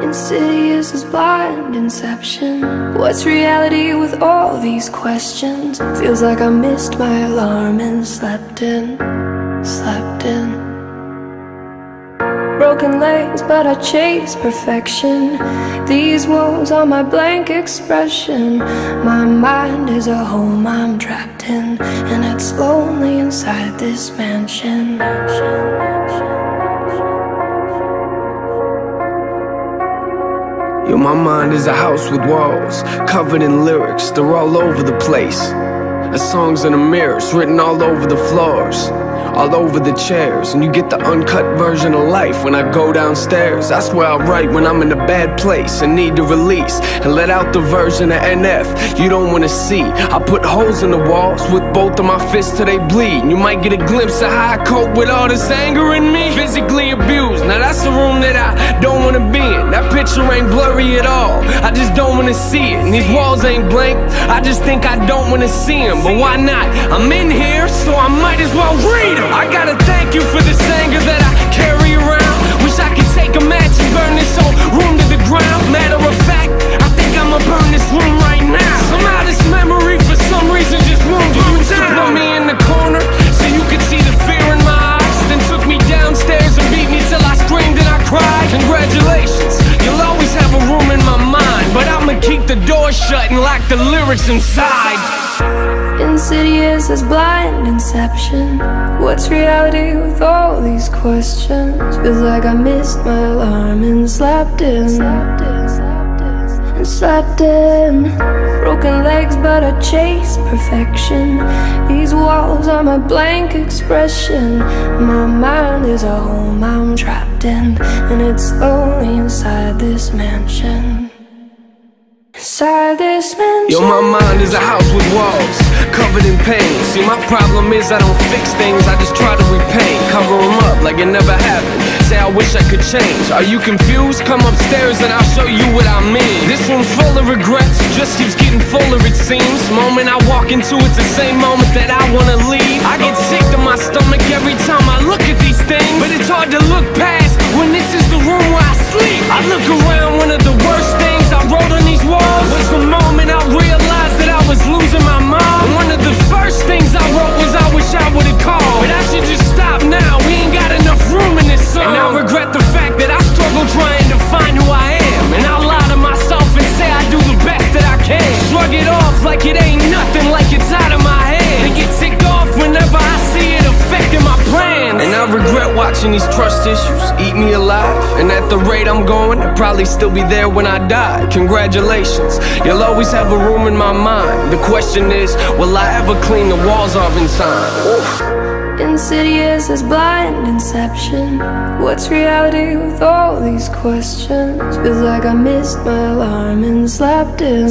Insidious as blind inception. What's reality with all these questions? Feels like I missed my alarm and slept in. Broken legs, but I chase perfection. These walls are my blank expression. My mind is a home I'm trapped in, and it's lonely inside this mansion. Yo, my mind is a house with walls covered in lyrics, they're all over the place. The songs in the mirrors, written all over the floors, all over the chairs. And you get the uncut version of life when I go downstairs. That's where I write when I'm in a bad place and need to release, and let out the version of NF you don't wanna see. I put holes in the walls with both of my fists till they bleed, and you might get a glimpse of how I cope with all this anger in me. Physically abused, now that's the room that I don't wanna be in. That picture ain't blurry at all, I just don't wanna see it. And these walls ain't blank, I just think I don't wanna see them. But why not? I'm in here, so I might as well read them. I gotta thank you for this anger that I carry around. Wish I could take a match and burn this whole room to the ground. Matter of fact, I think I'ma burn this room right now. Somehow this memory for some reason just won't go down. You used to put me in the corner so you could see the fear in my eyes, then took me downstairs and beat me till I screamed and I cried. Congratulations, you'll always have a room in my mind, but I'ma keep the door shut and lock the lyrics inside. Insidious as blind inception. What's reality with all these questions? Feels like I missed my alarm and slept in. Broken legs, but I chase perfection. These walls are my blank expression. My mind is a home I'm trapped in, and it's lonely inside this mansion. Inside this mansion. Yo, my mind is a house with walls covered in pain. See, my problem is I don't fix things, I just try to repaint. Cover them up like it never happened. Say I wish I could change. Are you confused? Come upstairs and I'll show you what I mean. This room's full of regrets, just keeps getting fuller it seems. Moment I walk into, it's the same moment that I wanna leave. I get sick to my stomach every time I look at these things, but it's hard to look past when this is the room where I sleep. I look around, one of the worst things I wrote on these walls was the moment I realized that I was losing my mom. And one of the first things I wrote was I wish I would've called, but I should just stop now, we ain't got enough room in this song. And I regret the fact that I struggle trying to find who I am, and I lie to myself and say I do the best that I can. Shrug it off like it ain't nothing, like it's out of my head, and get ticked off whenever I see it affecting my plans. And I regret watching these trust issues eat me alive, and at the rate I'm going, I'll probably still be there when I die. Congratulations, you'll always have a room in my mind. The question is, will I ever clean the walls off in time? Insidious as blind inception. What's reality with all these questions? Feels like I missed my alarm and slept in.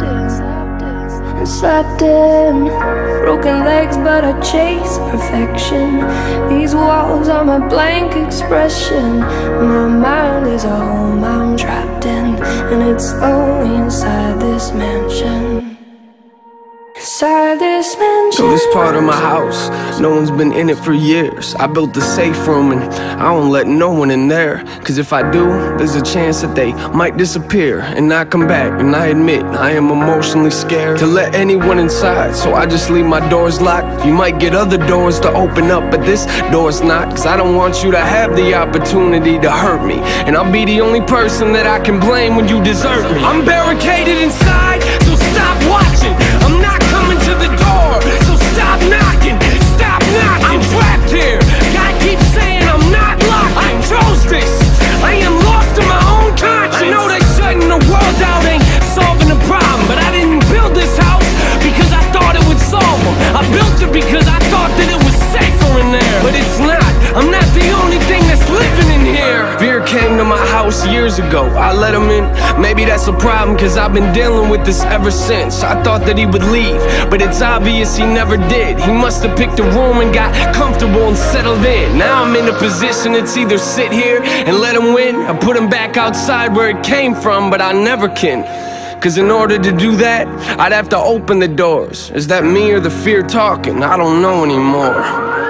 Broken legs, but I chase perfection. These walls are my blank expression. My mind is a home I'm trapped in, and it's lonely inside this mansion. Inside this mansion. So this part of my house, no one's been in it for years. I built the safe room and I don't let no one in there, cause if I do, there's a chance that they might disappear and not come back. And I admit, I am emotionally scared to let anyone inside, so I just leave my doors locked. You might get other doors to open up, but this door's not, cause I don't want you to have the opportunity to hurt me, and I'll be the only person that I can blame when you desert me. I'm barricaded inside, so stop watching. I'm not coming to the door, so stop knocking. Stop knocking. I'm trapped here. God keeps saying I'm not locked. I chose this. I am lost in my own conscience. I know that shutting the world out ain't solving the problem, but I didn't build this house because I thought it would solve them. I built it because I thought that it was safer in there, but it's not. I'm not the only thing that's living in here. Fear came to my house years ago, I let him in. Maybe that's a problem, cause I've been dealing with this ever since. I thought that he would leave, but it's obvious he never did. He must have picked a room and got comfortable and settled in. Now I'm in a position, it's either sit here and let him win, or put him back outside where it came from, but I never can. Cause in order to do that, I'd have to open the doors. Is that me or the fear talking? I don't know anymore.